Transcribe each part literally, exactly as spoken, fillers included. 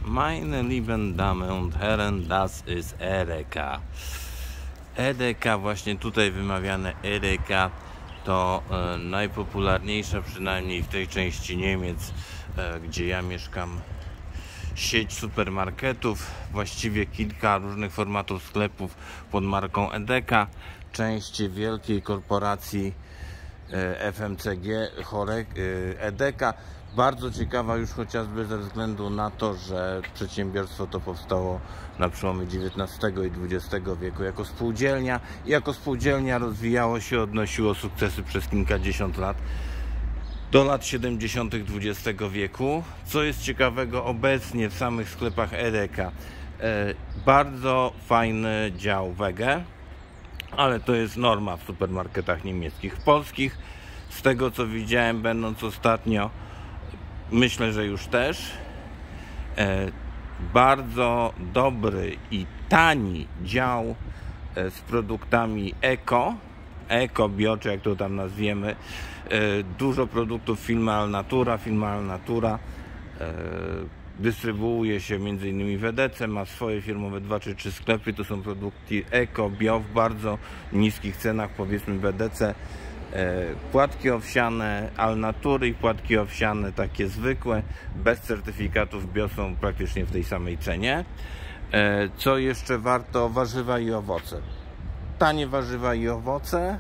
Meine lieben Damen und Herren, das ist Edeka. Edeka, właśnie tutaj wymawiane Edeka, to e, najpopularniejsza, przynajmniej w tej części Niemiec, e, gdzie ja mieszkam, sieć supermarketów, właściwie kilka różnych formatów sklepów pod marką Edeka, część wielkiej korporacji e, F M C G Horek, e, Edeka. Bardzo ciekawa już chociażby ze względu na to, że przedsiębiorstwo to powstało na przełomie dziewiętnastego i dwudziestego wieku jako spółdzielnia i jako spółdzielnia rozwijało się, odnosiło sukcesy przez kilkadziesiąt lat do lat siedemdziesiątych dwudziestego wieku. Co jest ciekawego obecnie w samych sklepach Edeka, e, bardzo fajny dział wege, ale to jest norma w supermarketach niemieckich. W polskich, z tego co widziałem będąc ostatnio, myślę, że już też e, bardzo dobry i tani dział e, z produktami eko, eko, bio, czy jak to tam nazwiemy. E, dużo produktów firmy Alnatura. Firma Alnatura e, dystrybuuje się między innymi w Edece, ma swoje firmowe dwa czy trzy sklepy. To są produkty eko, bio w bardzo niskich cenach, powiedzmy w Edece. Płatki owsiane Alnatury i płatki owsiane takie zwykłe, bez certyfikatów bio, są praktycznie w tej samej cenie. Co jeszcze warto? Warzywa i owoce. Tanie warzywa i owoce.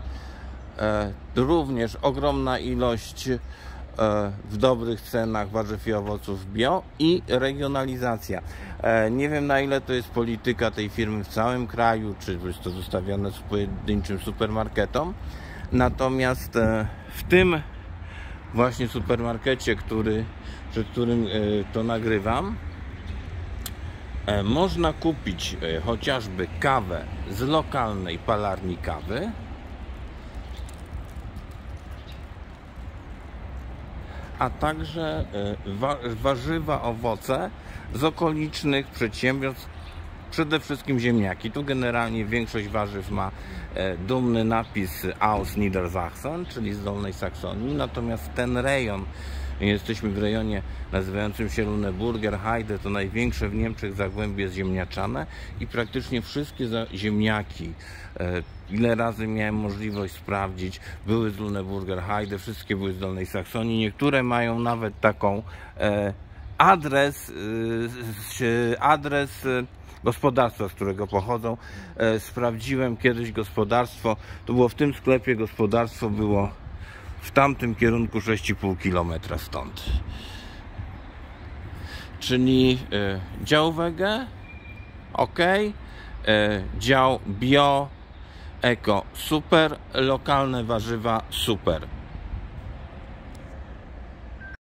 Również ogromna ilość w dobrych cenach warzyw i owoców bio i regionalizacja. Nie wiem, na ile to jest polityka tej firmy w całym kraju, czy jest to zostawione z pojedynczym supermarketom. Natomiast w tym właśnie supermarkecie, który, przed którym to nagrywam, można kupić chociażby kawę z lokalnej palarni kawy, a także warzywa, owoce z okolicznych przedsiębiorstw, przede wszystkim ziemniaki. Tu generalnie większość warzyw ma e, dumny napis aus Niedersachsen, czyli z Dolnej Saksonii, natomiast ten rejon, jesteśmy w rejonie nazywającym się Lüneburger Heide, to największe w Niemczech zagłębie ziemniaczane i praktycznie wszystkie ziemniaki, e, ile razy miałem możliwość sprawdzić, były z Lüneburger Heide, wszystkie były z Dolnej Saksonii, niektóre mają nawet taką e, adres, e, adres e, gospodarstwa, z którego pochodzą. E, sprawdziłem kiedyś gospodarstwo, to było w tym sklepie, gospodarstwo było w tamtym kierunku sześć i pół kilometra stąd. Czyli e, dział wege, ok, e, dział bio, eko, super, lokalne warzywa, super.